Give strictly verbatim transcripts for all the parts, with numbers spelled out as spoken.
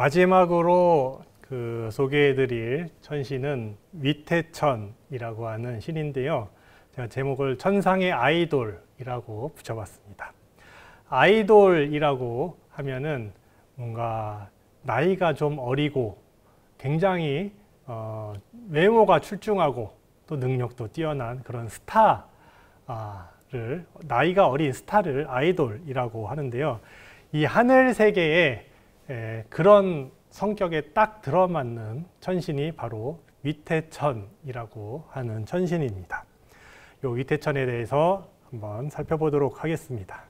마지막으로 그 소개해드릴 천신은 위태천이라고 하는 신인데요. 제가 제목을 천상의 아이돌이라고 붙여봤습니다. 아이돌이라고 하면은 뭔가 나이가 좀 어리고 굉장히 어, 외모가 출중하고 또 능력도 뛰어난 그런 스타를 나이가 어린 스타를 아이돌이라고 하는데요. 이 하늘 세계에 에, 그런 성격에 딱 들어맞는 천신이 바로 위태천이라고 하는 천신입니다. 이 위태천에 대해서 한번 살펴보도록 하겠습니다.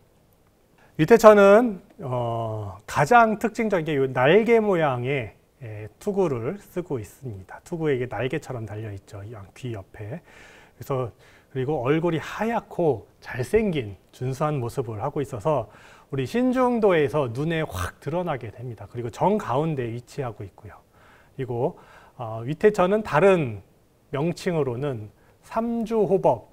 위태천은 어, 가장 특징적인 게 이 날개 모양의 에, 투구를 쓰고 있습니다. 투구에 이게 날개처럼 달려있죠. 귀 옆에. 그래서 그리고 얼굴이 하얗고 잘생긴 준수한 모습을 하고 있어서 우리 신중도에서 눈에 확 드러나게 됩니다. 그리고 정 가운데 위치하고 있고요. 그리고 어, 위태천은 다른 명칭으로는 삼주호법,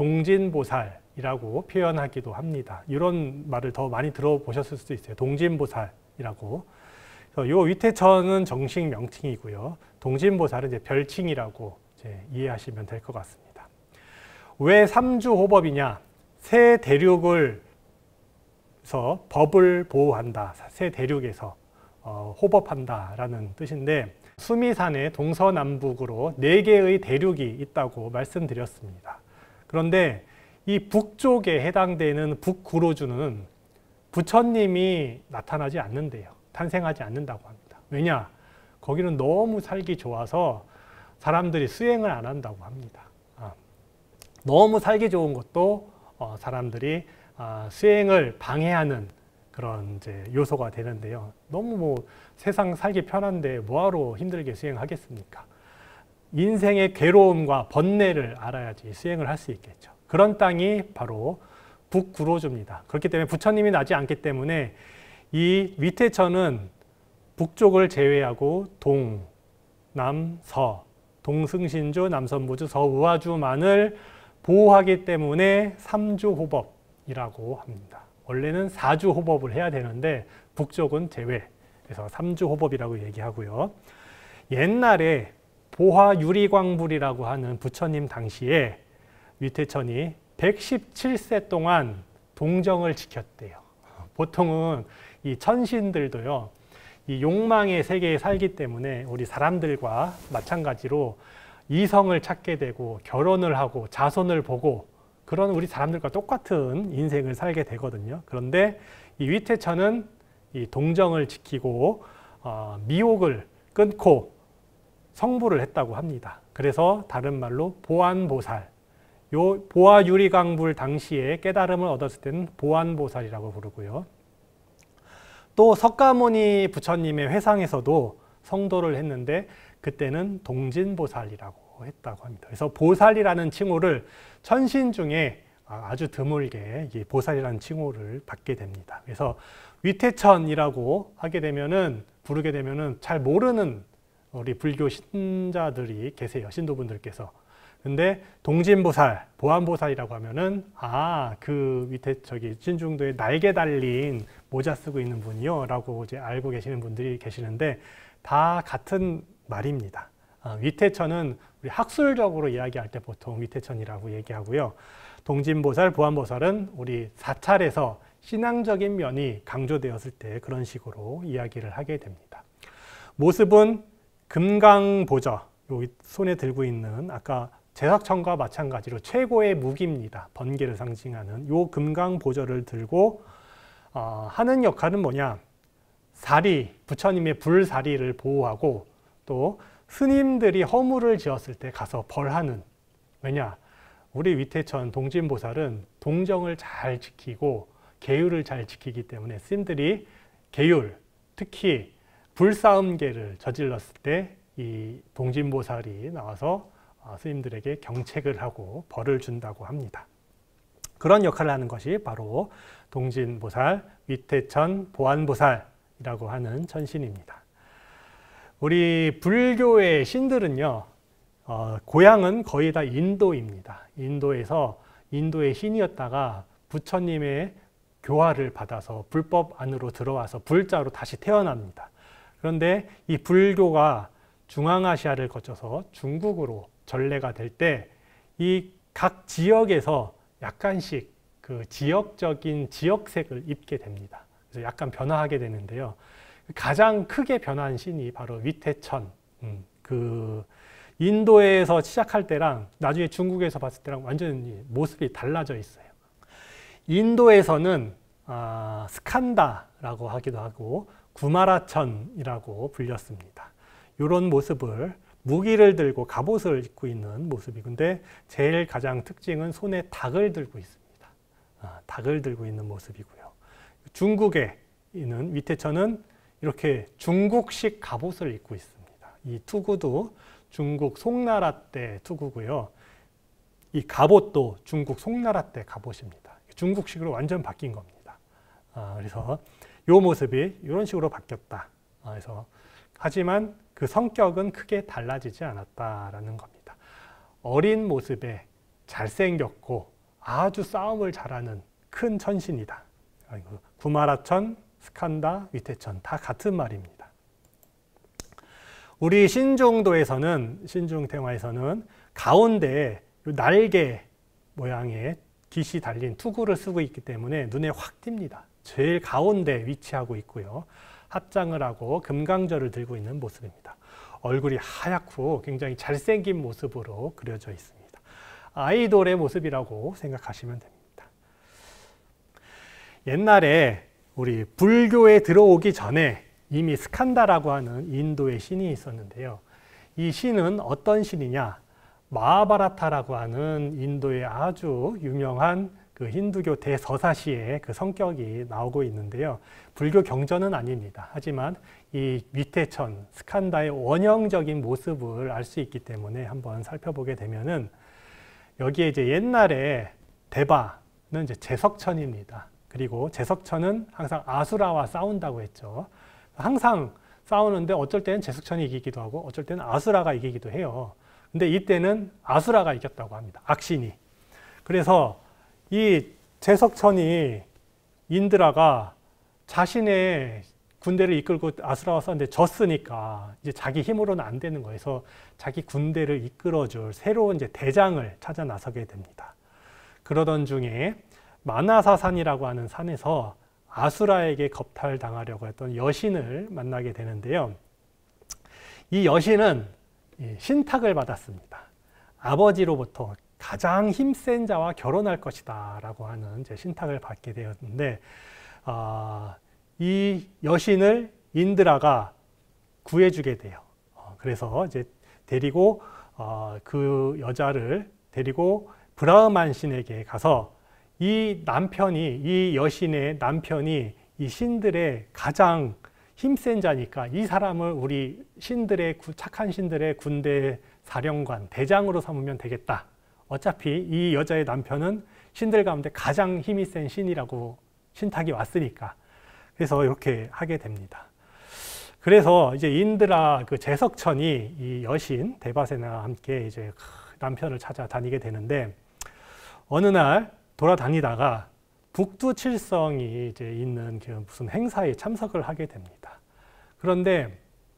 동진보살이라고 표현하기도 합니다. 이런 말을 더 많이 들어보셨을 수도 있어요. 동진보살이라고. 이 위태천은 정식 명칭이고요. 동진보살은 이제 별칭이라고 이제 이해하시면 될 것 같습니다. 왜 삼주호법이냐? 세 대륙을 서 법을 보호한다. 세 대륙에서 어, 호법한다라는 뜻인데 수미산의 동서남북으로 네 개의 대륙이 있다고 말씀드렸습니다. 그런데 이 북쪽에 해당되는 북구로주는 부처님이 나타나지 않는데요. 탄생하지 않는다고 합니다. 왜냐? 거기는 너무 살기 좋아서 사람들이 수행을 안 한다고 합니다. 아, 너무 살기 좋은 것도 어, 사람들이 아, 수행을 방해하는 그런 이제 요소가 되는데요. 너무 뭐 세상 살기 편한데 뭐하러 힘들게 수행하겠습니까? 인생의 괴로움과 번뇌를 알아야지 수행을 할 수 있겠죠. 그런 땅이 바로 북구로주입니다. 그렇기 때문에 부처님이 나지 않기 때문에 이 위태천은 북쪽을 제외하고 동, 남, 서, 동승신주, 남선무주, 서우화주만을 보호하기 때문에 삼주호법이라고 합니다. 원래는 사주호법을 해야 되는데 북쪽은 제외, 그래서 삼주호법이라고 얘기하고요. 옛날에 보화유리광불이라고 하는 부처님 당시에 위태천이 백십칠 세 동안 동정을 지켰대요. 보통은 이 천신들도요, 이 욕망의 세계에 살기 때문에 우리 사람들과 마찬가지로 이성을 찾게 되고 결혼을 하고 자손을 보고 그런 우리 사람들과 똑같은 인생을 살게 되거든요. 그런데 이 위태천은 이 동정을 지키고 어, 미혹을 끊고 성불을 했다고 합니다. 그래서 다른 말로 보안보살, 요 보아유리광불 당시에 깨달음을 얻었을 때는 보안보살이라고 부르고요. 또 석가모니 부처님의 회상에서도 성도를 했는데 그때는 동진보살이라고 했다고 합니다. 그래서 보살이라는 칭호를 천신 중에 아주 드물게 이 보살이라는 칭호를 받게 됩니다. 그래서 위태천이라고 하게 되면은 부르게 되면은 잘 모르는 우리 불교 신자들이 계세요. 신도분들께서. 근데 동진보살, 보안보살이라고 하면은 아, 그 밑에 저기 신중도에 날개 달린 모자 쓰고 있는 분이요 라고 이제 알고 계시는 분들이 계시는데 다 같은 말입니다. 아, 위태천은 우리 학술적으로 이야기할 때 보통 위태천이라고 얘기하고요. 동진보살, 보안보살은 우리 사찰에서 신앙적인 면이 강조되었을 때 그런 식으로 이야기를 하게 됩니다. 모습은 금강보저, 여기 손에 들고 있는 아까 제석천과 마찬가지로 최고의 무기입니다. 번개를 상징하는 요 금강보저를 들고 어, 하는 역할은 뭐냐? 사리, 부처님의 불사리를 보호하고 또 스님들이 허물을 지었을 때 가서 벌하는. 왜냐? 우리 위태천 동진보살은 동정을 잘 지키고 계율을 잘 지키기 때문에 스님들이 계율, 특히 불싸움계를 저질렀을 때 이 동진보살이 나와서 스님들에게 경책을 하고 벌을 준다고 합니다. 그런 역할을 하는 것이 바로 동진보살, 위태천, 보안보살이라고 하는 천신입니다. 우리 불교의 신들은요, 어, 고향은 거의 다 인도입니다. 인도에서 인도의 신이었다가 부처님의 교화를 받아서 불법 안으로 들어와서 불자로 다시 태어납니다. 그런데 이 불교가 중앙아시아를 거쳐서 중국으로 전래가 될 때 이 각 지역에서 약간씩 그 지역적인 지역색을 입게 됩니다. 그래서 약간 변화하게 되는데요. 가장 크게 변한 신이 바로 위태천. 음, 그 인도에서 시작할 때랑 나중에 중국에서 봤을 때랑 완전히 모습이 달라져 있어요. 인도에서는 아, 스칸다라고 하기도 하고 구마라천이라고 불렸습니다. 이런 모습을 무기를 들고 갑옷을 입고 있는 모습이 근데 제일 가장 특징은 손에 닭을 들고 있습니다. 아, 닭을 들고 있는 모습이고요. 중국에 있는 위태천은 이렇게 중국식 갑옷을 입고 있습니다. 이 투구도 중국 송나라 때 투구고요. 이 갑옷도 중국 송나라 때 갑옷입니다. 중국식으로 완전 바뀐 겁니다. 아, 그래서 이 모습이 이런 식으로 바뀌었다. 아, 그래서 하지만 그 성격은 크게 달라지지 않았다라는 겁니다. 어린 모습에 잘생겼고 아주 싸움을 잘하는 큰 천신이다. 구마라천, 스칸다, 위태천 다 같은 말입니다. 우리 신중도에서는 신중탱화에서는 가운데 날개 모양의 깃이 달린 투구를 쓰고 있기 때문에 눈에 확 띕니다. 제일 가운데 위치하고 있고요. 합장을 하고 금강절을 들고 있는 모습입니다. 얼굴이 하얗고 굉장히 잘생긴 모습으로 그려져 있습니다. 아이돌의 모습이라고 생각하시면 됩니다. 옛날에 우리 불교에 들어오기 전에 이미 스칸다라고 하는 인도의 신이 있었는데요. 이 신은 어떤 신이냐? 마하바라타라고 하는 인도의 아주 유명한 그 힌두교 대서사시의 그 성격이 나오고 있는데요. 불교 경전은 아닙니다. 하지만 이 위태천, 스칸다의 원형적인 모습을 알 수 있기 때문에 한번 살펴보게 되면은 여기에 이제 옛날에 대바는 이제 제석천입니다. 그리고 제석천은 항상 아수라와 싸운다고 했죠. 항상 싸우는데 어쩔 때는 제석천이 이기기도 하고 어쩔 때는 아수라가 이기기도 해요. 근데 이때는 아수라가 이겼다고 합니다. 악신이. 그래서 이 제석천이 인드라가 자신의 군대를 이끌고 아수라와 싸웠는데 졌으니까 이제 자기 힘으로는 안 되는 거예요. 그래서 자기 군대를 이끌어줄 새로운 이제 대장을 찾아 나서게 됩니다. 그러던 중에 마나사산이라고 하는 산에서 아수라에게 겁탈당하려고 했던 여신을 만나게 되는데요. 이 여신은 신탁을 받았습니다. 아버지로부터 가장 힘센 자와 결혼할 것이다 라고 하는 이제 신탁을 받게 되었는데 어, 이 여신을 인드라가 구해주게 돼요. 어, 그래서 이제 데리고 어, 그 여자를 데리고 브라흐만 신에게 가서 이 남편이 이 여신의 남편이 이 신들의 가장 힘센 자니까 이 사람을 우리 신들의 착한 신들의 군대 사령관 대장으로 삼으면 되겠다. 어차피 이 여자의 남편은 신들 가운데 가장 힘이 센 신이라고 신탁이 왔으니까. 그래서 이렇게 하게 됩니다. 그래서 이제 인드라 그 제석천이 이 여신 대바세나와 함께 이제 남편을 찾아다니게 되는데 어느 날 돌아다니다가 북두칠성이 이제 있는 그 무슨 행사에 참석을 하게 됩니다. 그런데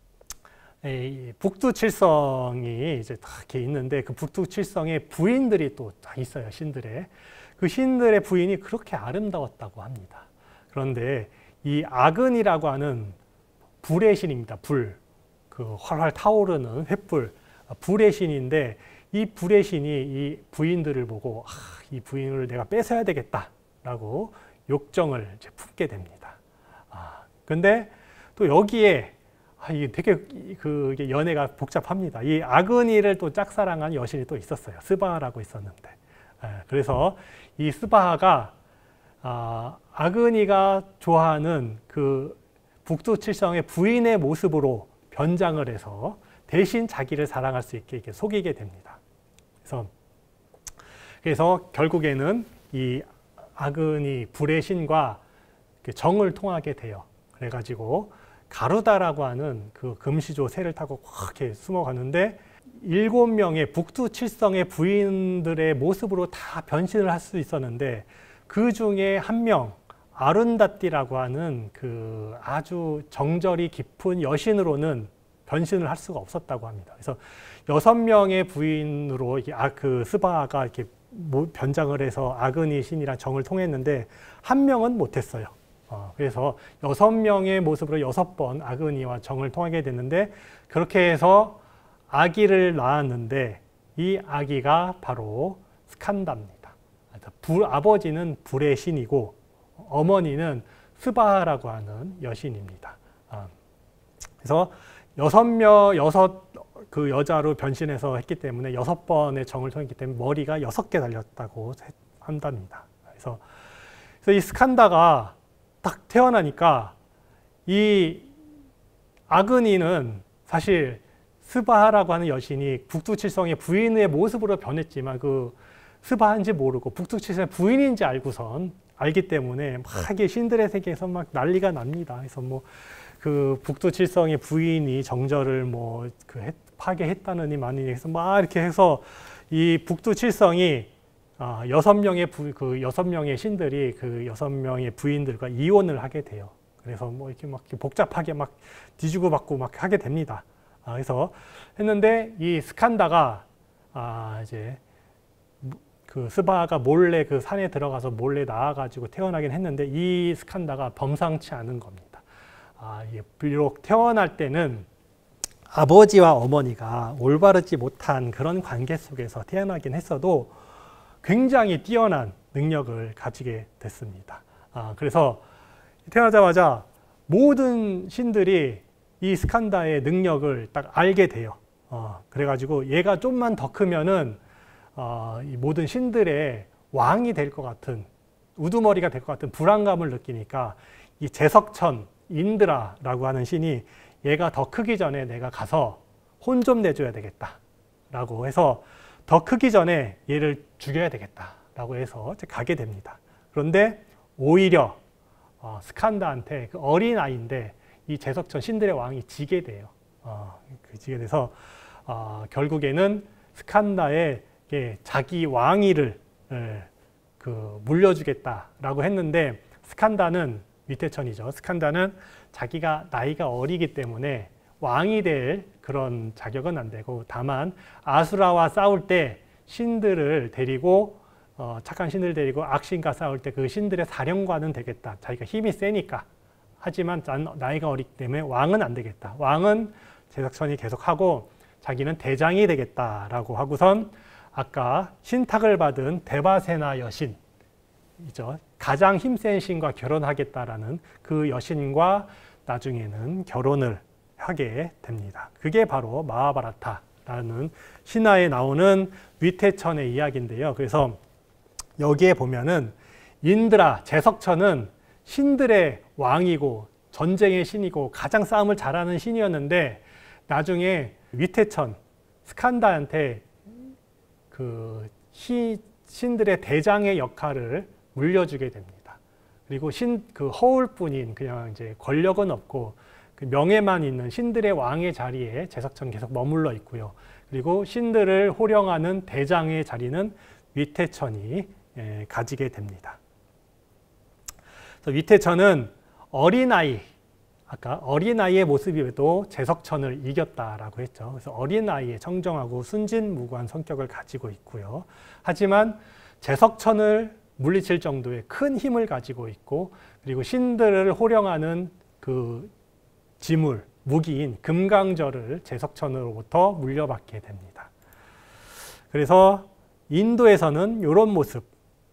이 북두칠성이 이제 다 이렇게 있는데 그 북두칠성에 부인들이 또 다 있어요. 신들의. 그 신들의 부인이 그렇게 아름다웠다고 합니다. 그런데 이 아근이라고 하는 불의 신입니다. 불. 그 활활 타오르는 횃불. 불의 신인데 이 불의 신이 이 부인들을 보고 아, 이 부인을 내가 뺏어야 되겠다라고 욕정을 이제 품게 됩니다. 아, 근데 또 여기에 아, 이게 되게 그 연애가 복잡합니다. 이 아그니를 또 짝사랑한 여신이 또 있었어요. 스바하라고 있었는데. 예, 그래서 이 스바하가 아, 아그니가 좋아하는 그 북두칠성의 부인의 모습으로 변장을 해서 대신 자기를 사랑할 수 있게 이렇게 속이게 됩니다. 그래서, 그래서 결국에는 이 아그니 불의 신과 정을 통하게 돼요. 그래가지고 가루다라고 하는 그 금시조 새를 타고 확 이렇게 숨어가는데 일곱 명의 북두칠성의 부인들의 모습으로 다 변신을 할 수 있었는데 그 중에 한 명 아룬다띠라고 하는 그 아주 정절이 깊은 여신으로는 변신을 할 수가 없었다고 합니다. 그래서 여섯 명의 부인으로 아, 그 스바하가 이렇게 변장을 해서 아그니 신이랑 정을 통했는데 한 명은 못했어요. 어, 그래서 여섯 명의 모습으로 여섯 번 아그니와 정을 통하게 됐는데 그렇게 해서 아기를 낳았는데 이 아기가 바로 스칸다입니다. 불, 아버지는 불의 신이고 어머니는 스바하라고 하는 여신입니다. 어, 그래서 여섯 명, 여섯 그 여자로 변신해서 했기 때문에 여섯 번의 정을 통했기 때문에 머리가 여섯 개 달렸다고 한답니다. 그래서, 그래서 이 스칸다가 딱 태어나니까 이 아그니는 사실 스바하라고 하는 여신이 북두칠성의 부인의 모습으로 변했지만 그 스바하인지 모르고 북두칠성의 부인인지 알고선 알기 때문에 막 이게 신들의 세계에서 막 난리가 납니다. 그래서 뭐 그 북두칠성의 부인이 정절을 뭐 그 파괴했다느니 마느니 해서 막 이렇게 해서 이 북두칠성이 아, 여섯 명의 부, 그 여섯 명의 신들이 그 여섯 명의 부인들과 이혼을 하게 돼요. 그래서 뭐 이렇게 막 복잡하게 막 뒤지고 받고 막 하게 됩니다. 아, 그래서 했는데 이 스칸다가 아, 이제 그 스바하가 몰래 그 산에 들어가서 몰래 나와가지고 태어나긴 했는데 이 스칸다가 범상치 않은 겁니다. 아, 이게 비록 태어날 때는 아버지와 어머니가 올바르지 못한 그런 관계 속에서 태어나긴 했어도 굉장히 뛰어난 능력을 가지게 됐습니다. 아, 그래서 태어나자마자 모든 신들이 이 스칸다의 능력을 딱 알게 돼요. 어, 그래가지고 얘가 좀만 더 크면은 어, 이 모든 신들의 왕이 될 것 같은 우두머리가 될 것 같은 불안감을 느끼니까 이 제석천 인드라라고 하는 신이 얘가 더 크기 전에 내가 가서 혼 좀 내줘야 되겠다 라고 해서 더 크기 전에 얘를 죽여야 되겠다 라고 해서 가게 됩니다. 그런데 오히려 어, 스칸다한테 그 어린 아이인데 이 제석천 신들의 왕이 지게 돼요. 어, 그 지게 돼서 어, 결국에는 스칸다의 자기 왕위를 에, 그 물려주겠다라고 했는데 스칸다는 위태천이죠. 스칸다는 자기가 나이가 어리기 때문에 왕이 될 그런 자격은 안 되고 다만 아수라와 싸울 때 신들을 데리고 어, 착한 신들을 데리고 악신과 싸울 때 그 신들의 사령관은 되겠다. 자기가 힘이 세니까. 하지만 나이가 어리기 때문에 왕은 안 되겠다. 왕은 제석천이 계속하고 자기는 대장이 되겠다라고 하고선 아까 신탁을 받은 데바세나 여신 이죠. 가장 힘센 신과 결혼하겠다라는 그 여신과 나중에는 결혼을 하게 됩니다. 그게 바로 마하바라타라는 신화에 나오는 위태천의 이야기인데요. 그래서 여기에 보면은 인드라, 제석천은 신들의 왕이고 전쟁의 신이고 가장 싸움을 잘하는 신이었는데 나중에 위태천, 스칸다한테 그 시, 신들의 대장의 역할을 물려주게 됩니다. 그리고 신, 그 허울뿐인 그냥 이제 권력은 없고 그 명예만 있는 신들의 왕의 자리에 제석천 계속 머물러 있고요. 그리고 신들을 호령하는 대장의 자리는 위태천이 예, 가지게 됩니다. 그래서 위태천은 어린아이, 아까 어린아이의 모습에도 제석천을 이겼다라고 했죠. 그래서 어린아이의 청정하고 순진무구한 성격을 가지고 있고요. 하지만 제석천을 물리칠 정도의 큰 힘을 가지고 있고 그리고 신들을 호령하는 그 지물, 무기인 금강절을 제석천으로부터 물려받게 됩니다. 그래서 인도에서는 이런 모습,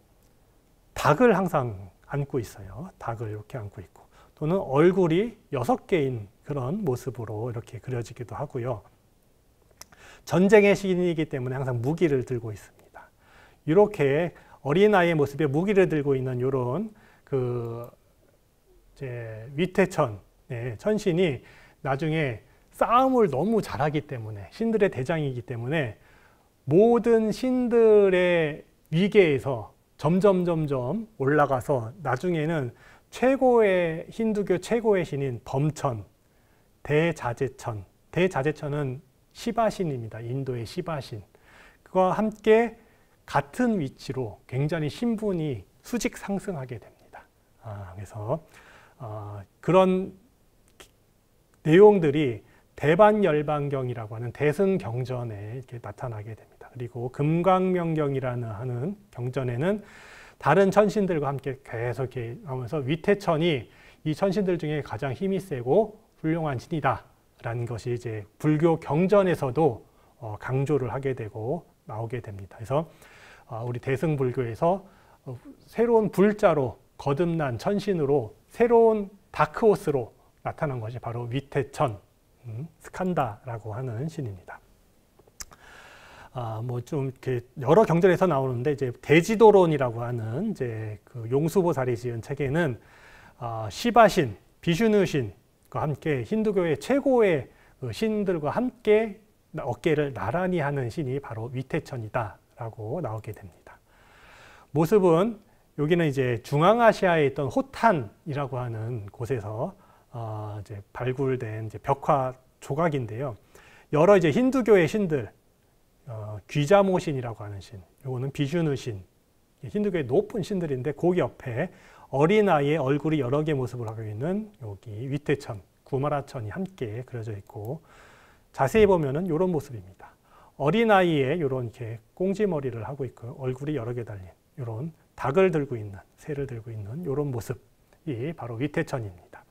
닭을 항상 안고 있어요. 닭을 이렇게 안고 있고 또는 얼굴이 여섯 개인 그런 모습으로 이렇게 그려지기도 하고요. 전쟁의 신이기 때문에 항상 무기를 들고 있습니다. 이렇게 어린아이의 모습에 무기를 들고 있는 이런 그 이제 위태천 네, 천신이 나중에 싸움을 너무 잘하기 때문에 신들의 대장이기 때문에 모든 신들의 위계에서 점점 점점 올라가서 나중에는 최고의 힌두교 최고의 신인 범천, 대자재천, 대자재천은 시바신입니다. 인도의 시바신. 그와 함께 같은 위치로 굉장히 신분이 수직 상승하게 됩니다. 아, 그래서 어, 그런 내용들이 대반열반경이라고 하는 대승경전에 이렇게 나타나게 됩니다. 그리고 금강명경이라는 하는 경전에는 다른 천신들과 함께 계속 이렇게 하면서 위태천이 이 천신들 중에 가장 힘이 세고 훌륭한 신이다라는 것이 이제 불교 경전에서도 어, 강조를 하게 되고 나오게 됩니다. 그래서 어, 우리 대승불교에서 어, 새로운 불자로 거듭난 천신으로 새로운 다크호스로 나타난 것이 바로 위태천, 음, 스칸다라고 하는 신입니다. 아, 뭐 좀 이렇게 여러 경전에서 나오는데 이제 대지도론이라고 하는 이제 그 용수보살이 지은 책에는 아, 시바신, 비슈누신과 함께 힌두교의 최고의 그 신들과 함께 어깨를 나란히 하는 신이 바로 위태천이다라고 나오게 됩니다. 모습은 여기는 이제 중앙아시아에 있던 호탄이라고 하는 곳에서 어, 이제 발굴된 이제 벽화 조각인데요. 여러 이제 힌두교의 신들, 어, 귀자모신이라고 하는 신, 요거는 비슈누신, 힌두교의 높은 신들인데 그 옆에 어린아이의 얼굴이 여러 개 모습을 하고 있는 여기 위태천, 구마라천이 함께 그려져 있고 자세히 보면은 이런 모습입니다. 어린아이의 이런 이렇게 꽁지머리를 하고 있고 얼굴이 여러 개 달린 이런 닭을 들고 있는, 새를 들고 있는 이런 모습이 바로 위태천입니다.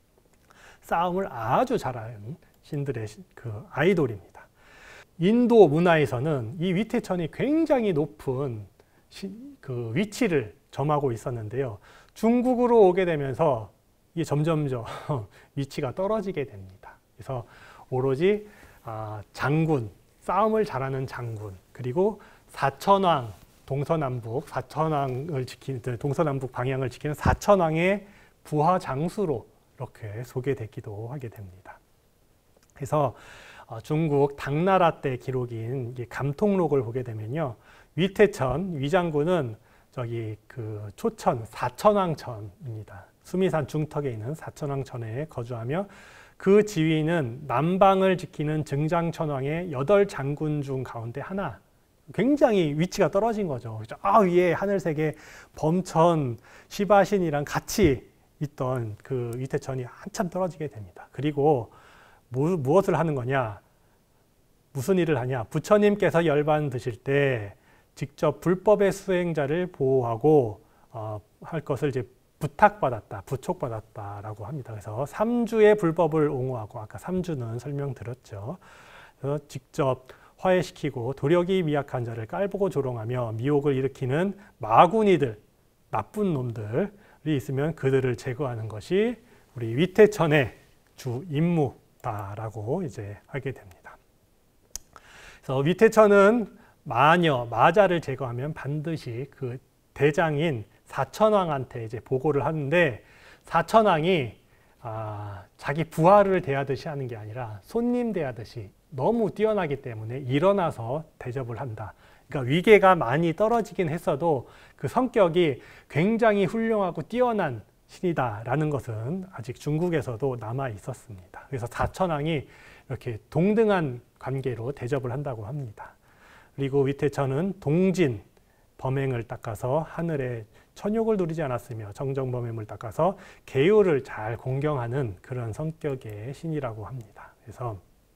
싸움을 아주 잘하는 신들의 그 아이돌입니다. 인도 문화에서는 이 위태천이 굉장히 높은 시, 그 위치를 점하고 있었는데요. 중국으로 오게 되면서 이게 점점점 위치가 떨어지게 됩니다. 그래서 오로지 아, 장군, 싸움을 잘하는 장군, 그리고 사천왕, 동서남북, 사천왕을 지키는, 동서남북 방향을 지키는 사천왕의 부하 장수로 이렇게 소개되기도 하게 됩니다. 그래서 중국 당나라 때 기록인 감통록을 보게 되면요, 위태천 위장군은 저기 그 초천 사천왕천입니다. 수미산 중턱에 있는 사천왕천에 거주하며 그 지위는 남방을 지키는 증장천왕의 여덟 장군 중 가운데 하나. 굉장히 위치가 떨어진 거죠. 아, 위에 하늘색의 범천 시바신이랑 같이 있던 그 위태천이 한참 떨어지게 됩니다. 그리고 무, 무엇을 하는 거냐? 무슨 일을 하냐? 부처님께서 열반 드실 때 직접 불법의 수행자를 보호하고 어, 할 것을 이제 부탁받았다, 부촉받았다라고 합니다. 그래서 삼주의 불법을 옹호하고, 아까 삼주는 설명드렸죠. 그래서 직접 화해시키고 도력이 미약한 자를 깔보고 조롱하며 미혹을 일으키는 마구니들, 나쁜 놈들이 있으면 그들을 제거하는 것이 우리 위태천의 주 임무다라고 이제 하게 됩니다. 그래서 위태천은 마녀, 마자를 제거하면 반드시 그 대장인 사천왕한테 이제 보고를 하는데, 사천왕이 아, 자기 부하를 대하듯이 하는 게 아니라 손님 대하듯이 너무 뛰어나기 때문에 일어나서 대접을 한다. 그러니까 위계가 많이 떨어지긴 했어도 그 성격이 굉장히 훌륭하고 뛰어난 신이다라는 것은 아직 중국에서도 남아 있었습니다. 그래서 사천왕이 이렇게 동등한 관계로 대접을 한다고 합니다. 그리고 위태천은 동진, 범행을 닦아서 하늘에 천욕을 누리지 않았으며 정정범행을 닦아서 계율을 잘 공경하는 그런 성격의 신이라고 합니다. 그래서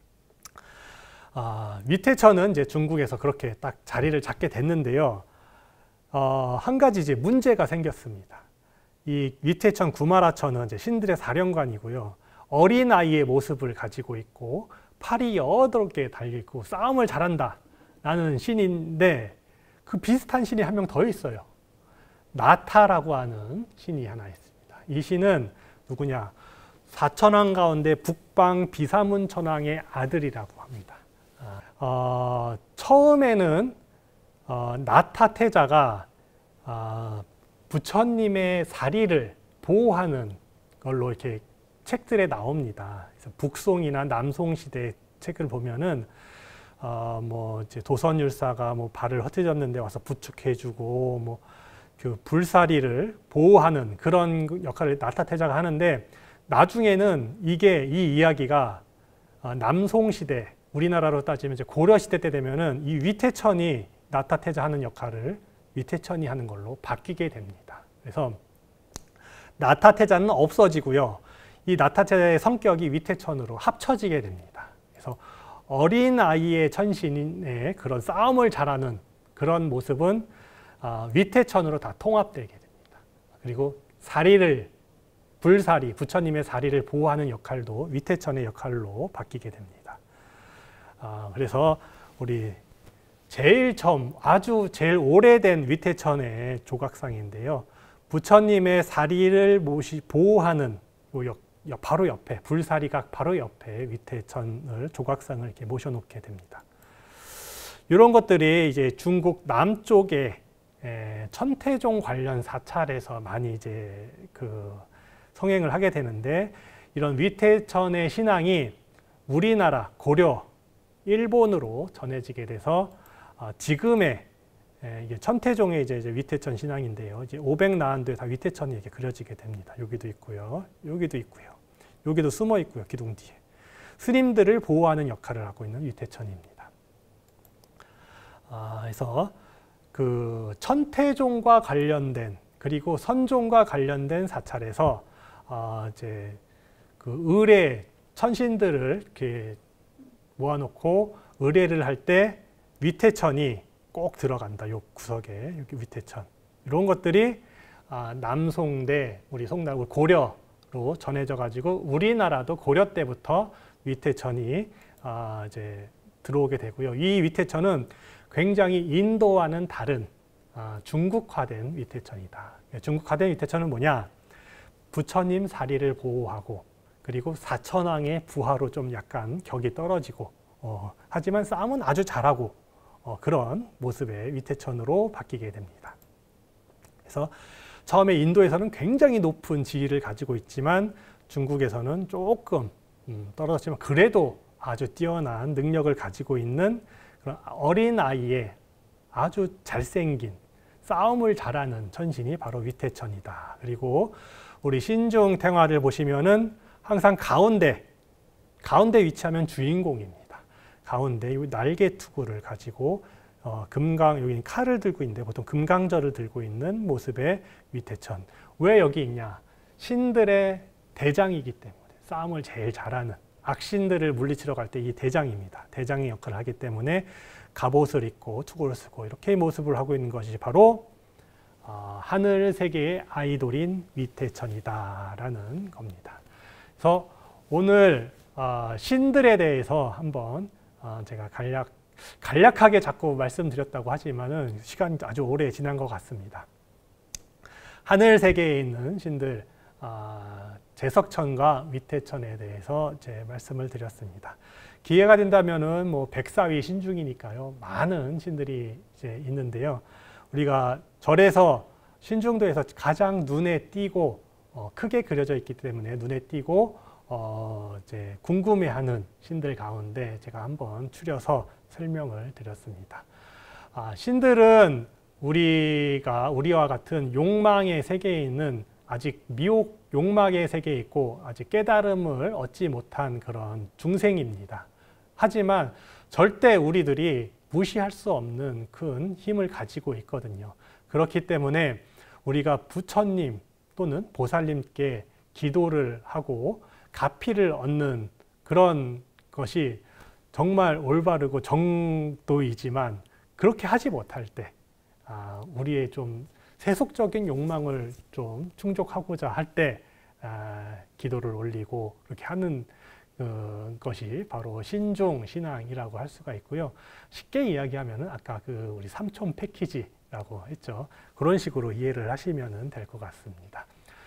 아, 위태천은 이제 중국에서 그렇게 딱 자리를 잡게 됐는데요. 어, 한 가지 이제 문제가 생겼습니다. 이 위태천 구마라천은 이제 신들의 사령관이고요. 어린 아이의 모습을 가지고 있고 팔이 여덟 개 달려 있고 싸움을 잘한다라는 신인데, 그 비슷한 신이 한 명 더 있어요. 나타라고 하는 신이 하나 있습니다. 이 신은 누구냐? 사천왕 가운데 북방 비사문 천왕의 아들이라고 합니다. 어, 처음에는 어, 나타 태자가 어, 부처님의 사리를 보호하는 걸로 이렇게 책들에 나옵니다. 그래서 북송이나 남송 시대 책을 보면은 어, 뭐 이제 도선율사가 뭐 발을 헛디뎠는데 와서 부축해주고 뭐 그 불사리를 보호하는 그런 역할을 나타 태자가 하는데, 나중에는 이게 이 이야기가 어, 남송 시대, 우리나라로 따지면 이제 고려 시대 때 되면은 이 위태천이 나타 태자 하는 역할을 위태천이 하는 걸로 바뀌게 됩니다. 그래서 나타태자는 없어지고요. 이 나타태자의 성격이 위태천으로 합쳐지게 됩니다. 그래서 어린 아이의 천신의 그런 싸움을 잘하는 그런 모습은 위태천으로 다 통합되게 됩니다. 그리고 사리를, 불사리, 부처님의 사리를 보호하는 역할도 위태천의 역할로 바뀌게 됩니다. 그래서 우리 제일 처음, 아주 제일 오래된 위태천의 조각상인데요. 부처님의 사리를 모시, 보호하는 역, 바로 옆에, 불사리각 바로 옆에 위태천을, 조각상을 이렇게 모셔놓게 됩니다. 이런 것들이 이제 중국 남쪽에 천태종 관련 사찰에서 많이 이제 그 성행을 하게 되는데, 이런 위태천의 신앙이 우리나라, 고려, 일본으로 전해지게 돼서 지금의 이게 천태종의 이제 위태천 신앙인데요. 이제 오백 나안도에 다 위태천이 이렇게 그려지게 됩니다. 여기도 있고요. 여기도 있고요. 여기도 숨어 있고요. 기둥 뒤에. 스님들을 보호하는 역할을 하고 있는 위태천입니다. 아, 그래서 그 천태종과 관련된, 그리고 선종과 관련된 사찰에서 아, 이제 그 의례 천신들을 이렇게 모아놓고 의례를 할 때 위태천이 꼭 들어간다. 요 구석에 여기 위태천. 이런 것들이 아, 남송대, 우리 송남, 고려로 전해져 가지고 우리나라도 고려 때부터 위태천이 아, 이제 들어오게 되고요. 이 위태천은 굉장히 인도와는 다른 아, 중국화된 위태천이다. 중국화된 위태천은 뭐냐? 부처님 사리를 보호하고, 그리고 사천왕의 부하로 좀 약간 격이 떨어지고, 어, 하지만 싸움은 아주 잘하고, 어, 그런 모습의 위태천으로 바뀌게 됩니다. 그래서 처음에 인도에서는 굉장히 높은 지위를 가지고 있지만 중국에서는 조금 음, 떨어졌지만 그래도 아주 뛰어난 능력을 가지고 있는 그런 어린 아이의 아주 잘생긴 싸움을 잘하는 천신이 바로 위태천이다. 그리고 우리 신중 탱화를 보시면은 항상 가운데, 가운데 위치하면 주인공입니다. 가운데 날개 투구를 가지고 어, 금강, 여기 칼을 들고 있는데 보통 금강절을 들고 있는 모습의 위태천. 왜 여기 있냐? 신들의 대장이기 때문에, 싸움을 제일 잘하는 악신들을 물리치러 갈 때 이 대장입니다. 대장의 역할을 하기 때문에 갑옷을 입고 투구를 쓰고 이렇게 모습을 하고 있는 것이 바로 어, 하늘 세계의 아이돌인 위태천이다라는 겁니다. 그래서 오늘 어, 신들에 대해서 한번 어, 제가 간략, 간략하게 자꾸 말씀드렸다고 하지만은 시간이 아주 오래 지난 것 같습니다. 하늘 세계에 있는 신들, 어, 제석천과 위태천에 대해서 제 말씀을 드렸습니다. 기회가 된다면은 뭐 백사위 신중이니까요. 많은 신들이 이제 있는데요. 우리가 절에서 신중도에서 가장 눈에 띄고 어, 크게 그려져 있기 때문에 눈에 띄고 어, 이제 궁금해하는 신들 가운데 제가 한번 추려서 설명을 드렸습니다. 아, 신들은 우리가 우리와 같은 욕망의 세계에 있는 아직 미혹 욕망의 세계에 있고 아직 깨달음을 얻지 못한 그런 중생입니다. 하지만 절대 우리들이 무시할 수 없는 큰 힘을 가지고 있거든요. 그렇기 때문에 우리가 부처님 또는 보살님께 기도를 하고 가피를 얻는 그런 것이 정말 올바르고 정도이지만 그렇게 하지 못할 때 아, 우리의 좀 세속적인 욕망을 좀 충족하고자 할 때 아, 기도를 올리고 그렇게 하는 어, 것이 바로 신중 신앙이라고 할 수가 있고요. 쉽게 이야기하면은 아까 그 우리 삼촌 패키지라고 했죠. 그런 식으로 이해를 하시면 될 것 같습니다.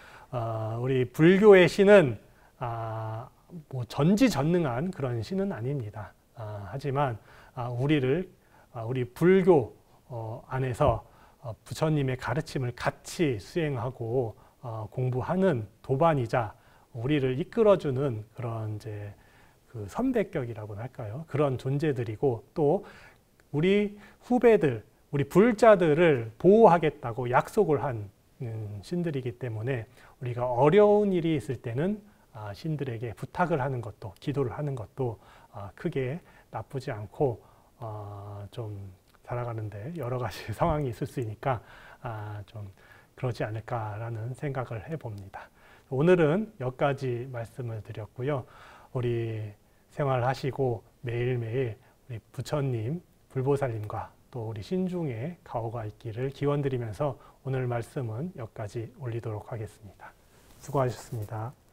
어, 우리 불교의 신은 아, 뭐 전지전능한 그런 신은 아닙니다. 아, 하지만 아, 우리를 아, 우리 불교 어, 안에서 어, 부처님의 가르침을 같이 수행하고 어, 공부하는 도반이자 우리를 이끌어주는 그런 이제 그 선배격이라고나 할까요? 그런 존재들이고 또 우리 후배들, 우리 불자들을 보호하겠다고 약속을 한 음, 신들이기 때문에 우리가 어려운 일이 있을 때는 아, 신들에게 부탁을 하는 것도 기도를 하는 것도 아, 크게 나쁘지 않고 어, 좀 살아가는데 여러 가지 상황이 있을 수 있으니까 아, 좀 그러지 않을까라는 생각을 해봅니다. 오늘은 여기까지 말씀을 드렸고요. 우리 생활하시고 매일매일 우리 부처님, 불보살님과 또 우리 신중의 가호가 있기를 기원드리면서 오늘 말씀은 여기까지 올리도록 하겠습니다. 수고하셨습니다.